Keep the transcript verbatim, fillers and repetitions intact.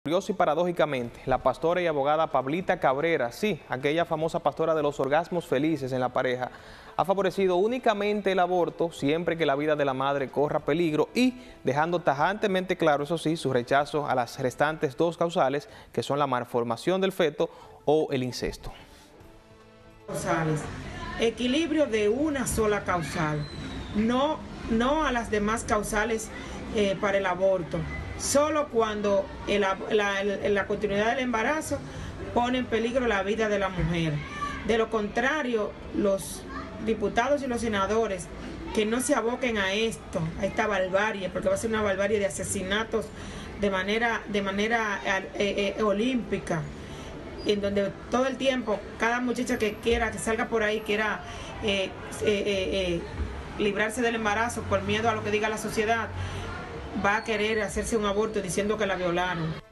Curioso y paradójicamente, la pastora y abogada Pablita Cabrera, sí, aquella famosa pastora de los orgasmos felices en la pareja, ha favorecido únicamente el aborto siempre que la vida de la madre corra peligro y dejando tajantemente claro, eso sí, su rechazo a las restantes dos causales, que son la malformación del feto o el incesto. Causales. Equilibrio de una sola causal, no, no a las demás causales eh, para el aborto. Solo cuando el, la, la continuidad del embarazo pone en peligro la vida de la mujer. De lo contrario, los diputados y los senadores que no se aboquen a esto, a esta barbarie, porque va a ser una barbarie de asesinatos de manera, de manera eh, eh, olímpica, en donde todo el tiempo, cada muchacha que quiera, que salga por ahí, quiera eh, eh, eh, librarse del embarazo por miedo a lo que diga la sociedad, va a querer hacerse un aborto diciendo que la violaron.